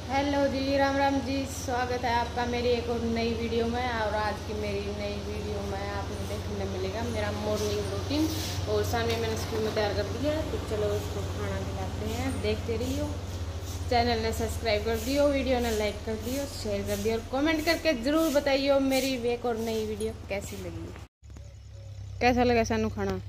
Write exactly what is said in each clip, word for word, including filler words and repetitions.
Hello ji, Ram Ram ji. स्वागत है आपका मेरी एक और नई वीडियो में। और आज की मेरी नई वीडियो में आपको देखने मिलेगा मेरा मॉर्निंग रूटीन। और सामने मैंने स्कूल में तैयार कर दिया, तो चलो उसको खाना खिलाते हैं। देखते रहिए। चैनल ने सब्सक्राइब कर दियो, वीडियो ने लाइक कर दियो, शेयर कर दियो और कमेंट करके ज़रूर बताइए मेरी एक और नई वीडियो कैसी लगी। कैसा लगा सानू खाना?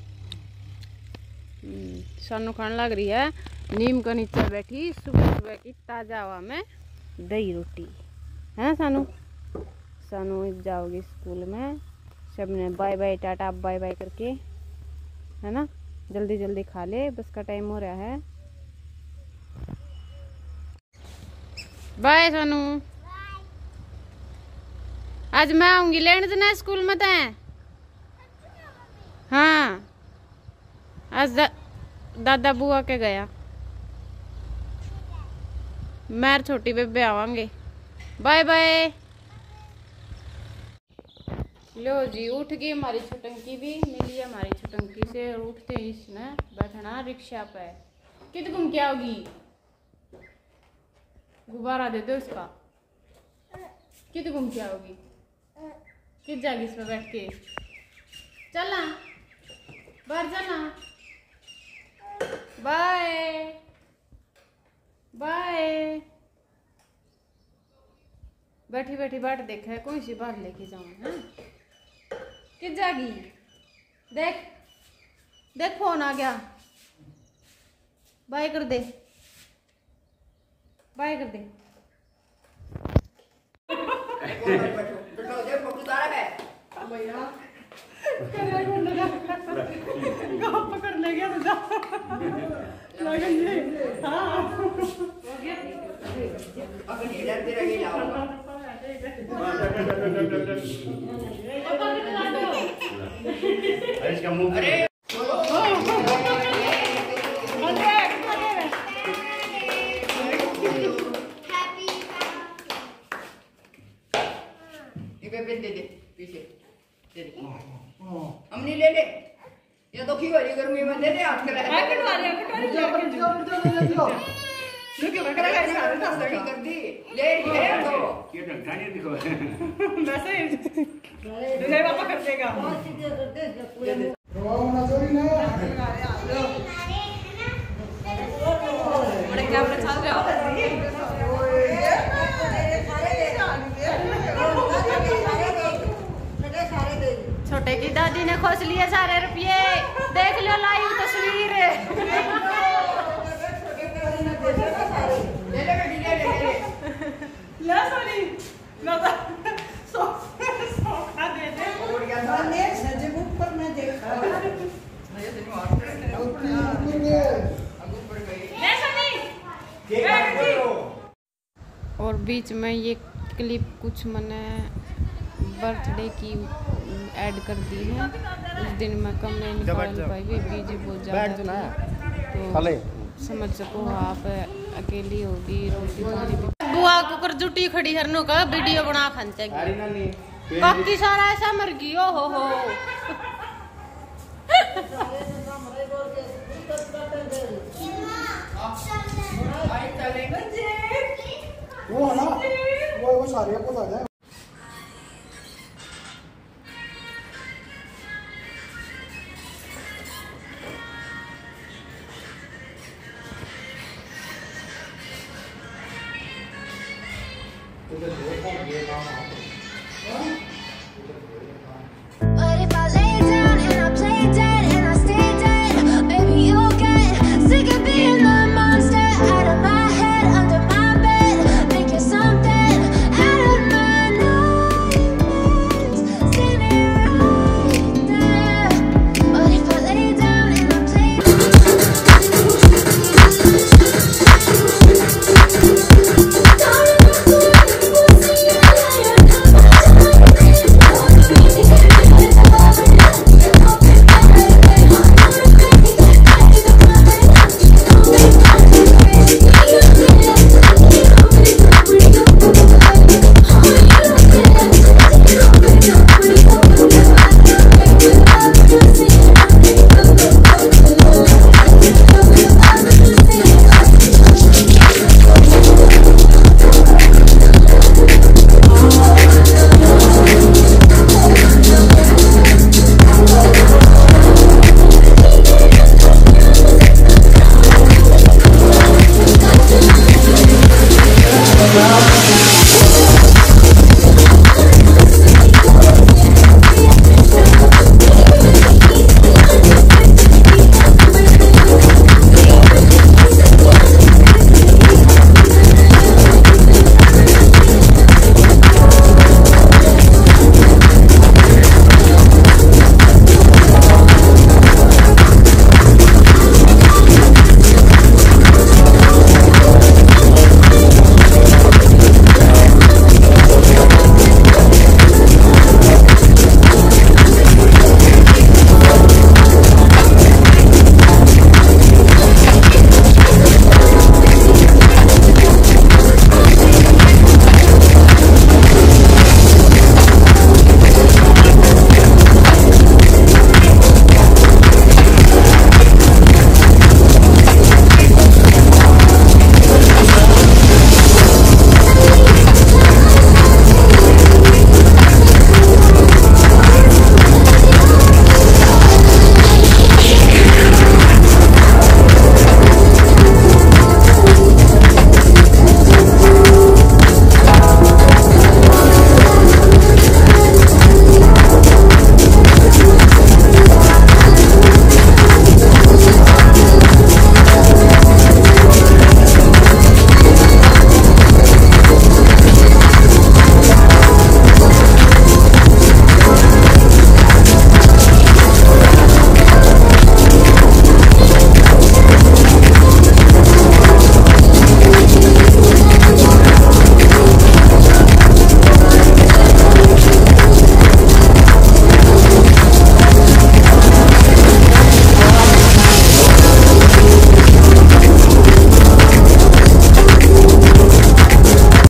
सानू खाना लग रही है नीम के नीचे बैठी सुबह सुबह की ताज़ा हवा में दही रोटी, है ना सानू? सानू जाओगी स्कूल में, सबने bye bye tata bye bye करके, है ना? जल्दी जल्दी खा ले, बस का टाइम हो रहा है। बाय सानू। आज मैं आऊंगी लेने देना स्कूल में तय। हाँ, आज दा, दादा बुआ के गया, मैं छोटी बेबे आवांगे। Bye bye. लो जी, उठ गई हमारी छुटंकी भी, मिली हमारी छुटंकी से। और उठते ही इसने बैठना रिक्शा पे। कित घूम के आओगी? गुब्बारा दे दो इसका। कित घूम के आओगी? कित जाएगी इस पे बैठ के? चलना बाहर, चलना। Bye bye. बैठी बैठी बाट देखा है, कोई सी बात लेके जाऊं है? कित जागी? देख देख, फोन आ गया। बाय कर दे, बाय कर दे। पकड़ ले गया तुझा। इसका मुंह अरे दे दे पीछे दे दे। हमने ले ले, ये तो की वाली गर्मी में दे दे। हाथ के लगा कट वाले कट वाले जाके जो जो जो लुके बकरा का सारा तस्वीर कर दी। ले ले तो ये ढंगा नहीं दिखो वैसे ले पापा कर देगा। रोना चोरी ना बड़े कैमरा चल रहा है। छोटे की दादी ने खोस लिए सारे रुपये, देख लो लाइव तस्वीर। ले ले बेटी ले ले ले ले सॉरी ना सो सो खा दे दे और क्या था ने सजे ऊपर में देखा ये तेरे हाथ में आगू पर गई ले सनी। और बीच में ये क्लिप कुछ मैंने बर्थडे की ऐड कर दी है। उस दिन मैं कम नहीं निकाल पाई, बीजी बहुत ज़्यादा थी, तो समझ सको आप अकेली होगी रोटी पानी भी। बुआ कुकर जुटी खड़ी हरनों का वीडियो बना खानते बाकी सारा ऐसा मर गई। ओ हो हो वो है ना, वो वो सारे को आ जाए। उधर दो को ये काम है। हां